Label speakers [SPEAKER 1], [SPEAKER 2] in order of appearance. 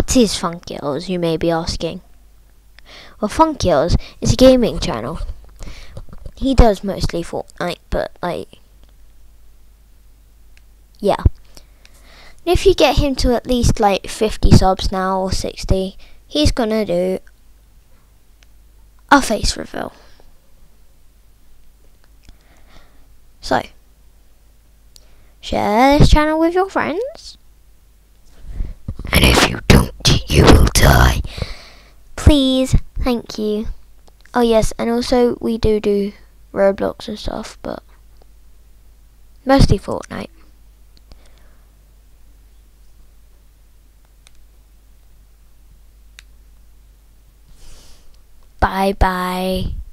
[SPEAKER 1] What is funkyells, you may be asking? Well, funkyells is a gaming channel. He does mostly Fortnite, but like, yeah. If you get him to at least like 50 subs now or 60, he's gonna do a face reveal. So, share this channel with your friends. And if you don't, you will die. Please, thank you. Oh yes, and also we do Roblox and stuff, but mostly Fortnite. Bye bye.